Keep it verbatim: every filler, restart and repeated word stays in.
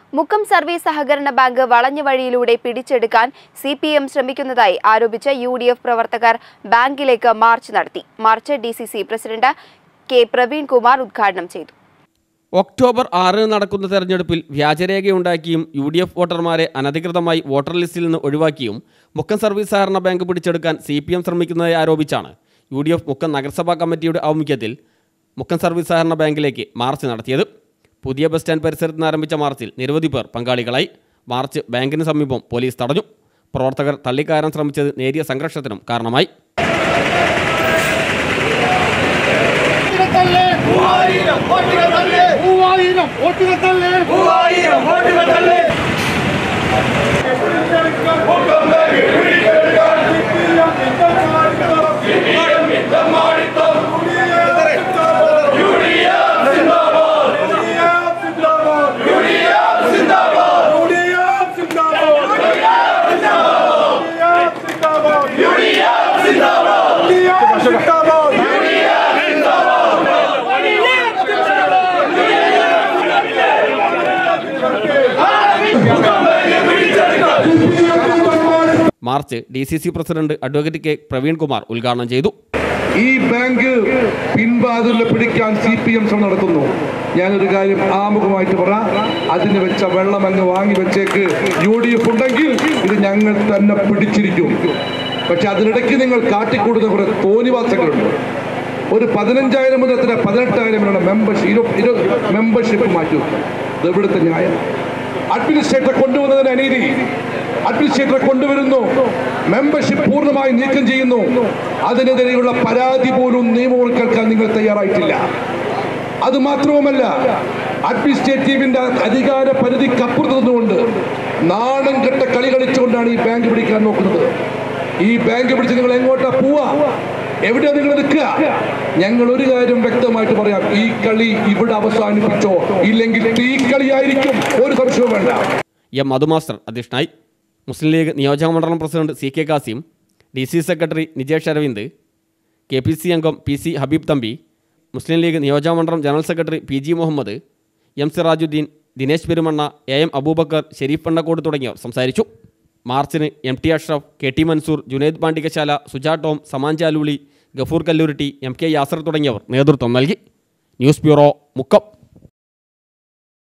Mukkam service സഹകരണ bank വളഞ്ഞ വഴിയിലൂടെ പിടിച്ചെടുക്കാൻ സി പി എം ശ്രമിക്കുന്നതായി ആരോപിച്ച് യു ഡി എഫ് പ്രവർത്തകർ ബാങ്കിലേക്ക് മാർച്ച് നടത്തി. March D C C president K Praveen Kumar ഉദ്ഘാടനം ചെയ്തു. ഒക്ടോബർ ആറിന് നടക്കുന്ന തെരഞ്ഞെടുപ്പിൽ വ്യാജരേഖയുണ്ടാക്കിയും യു ഡി എഫ് വോട്ടർമാരെ അനധികൃതമായി വോട്ടർ ലിസ്റ്റിൽ നിന്ന് ഒഴിവാക്കിയും മുക്കം സർവീസ് സഹകരണ ബാങ്ക് പിടിച്ചെടുക്കാൻ സി പി എം ശ്രമിക്കുന്നതായി ആരോപിച്ചാണ് യു ഡി എഫ് മുക്കം നഗരസഭാ കമ്മിറ്റിയുടെ ആഭിമുഖ്യത്തിൽ മുക്കം സർവീസ് സഹകരണ ബാങ്കിലേക്ക് മാർച്ച് നടത്തിയത്. പുതിയ ബസ് സ്റ്റാൻഡ് പരിസരത്ത് നിന്ന് ആരംഭിച്ച മാർച്ചിൽ നിരവധി പേർ പങ്കാളികളായി. മാർച്ച് ബാങ്കിന് സമീപം പോലീസ് തടഞ്ഞു. പ്രവർത്തകർ തള്ളിക്കയറാൻ ശ്രമിച്ചത് നേരിയ സംഘർഷത്തിനും കാരണമായി. March D C C president advocate K Praveen Kumar ഉദ്ഘാടനം ചെയ്തു. ഈ ബാങ്ക് പിൻവാതിൽ പിടിക്കാൻ സി പി എം ശ്രമം നടത്തുന്നു. ഞാനൊരു കാര്യം ആമുഖമായിട്ട് പറയാം, അതിന് വെച്ച വെള്ളം അങ്ങ് വാങ്ങി വെച്ചേക്ക്. യു ഡി എഫ് ഉണ്ടെങ്കിൽ ഇത് ഞങ്ങൾ തന്നെ പിടിച്ചിരിക്കും. പക്ഷെ അതിനിടയ്ക്ക് നിങ്ങൾ കാട്ടിക്കൂടുന്ന കുറെ തോന്നിവാസങ്ങളുണ്ട്. ഒരു പതിനഞ്ചായിരം മുതൽ എത്ര പതിനെട്ടായിരം വരെ മെമ്പർഷിപ്പ് മെമ്പർഷിപ്പ് മാറ്റി വെക്കും. ഇത് ഇവിടുത്തെ ന്യായം. അഡ്മിനിസ്ട്രേറ്ററെ കൊണ്ടുവന്നതിന് അനീതി. അഡ്മിനിസ്ട്രേറ്ററെ കൊണ്ടുവരുന്നു, മെമ്പർഷിപ്പ് പൂർണ്ണമായി നീക്കം ചെയ്യുന്നു. അതിനെതിരെയുള്ള പരാതി പോലും നിയമങ്ങൾ കേൾക്കാൻ നിങ്ങൾ തയ്യാറായിട്ടില്ല. അത് മാത്രവുമല്ല, അഡ്മിനിസ്ട്രേറ്റീവിന്റെ അധികാര പരിധിക്ക് അപ്പുറത്ത് നിന്നുകൊണ്ട് നാണം കെട്ട കളി കളിച്ചുകൊണ്ടാണ് ഈ ബാങ്ക് പിടിക്കാൻ നോക്കുന്നത്. ഈ ബാങ്ക് പിടിച്ച് നിങ്ങൾ എങ്ങോട്ടാ പോവാ? എവിടെയാ നിങ്ങൾ നിൽക്കുക? ഞങ്ങൾ ഒരു കാര്യം വ്യക്തമായിട്ട് പറയാം, ഈ കളി ഇവിടെ അവസാനിപ്പിച്ചോ, ഇല്ലെങ്കിൽ ഈ കളിയായിരിക്കും, ഒരു സംശയവും വേണ്ട. എം മധുമാസ്റ്റർ അധ്യക്ഷനായി. മുസ്ലിം ലീഗ് നിയോജക മണ്ഡലം president C K Kasim, D C secretary Nijesh Aravind, K P C അംഗം പി സി ഹബീബ് തമ്പി, മുസ്ലിം ലീഗ് നിയോജക മണ്ഡലം general secretary P G Muhammad, M Sirajuddin, Dinesh Perumanna, A M Abubakar, Shareef Pannakode തുടങ്ങിയവർ സംസാരിച്ചു. മാർച്ചിന് M T Ashraf, K T Mansoor, Junaid Pandikashala, Suja Tom, Saman Chaluli, Gafoor Kalluritty, M K Yasar തുടങ്ങിയവർ നേതൃത്വം നൽകി. News bureau, Mukkam.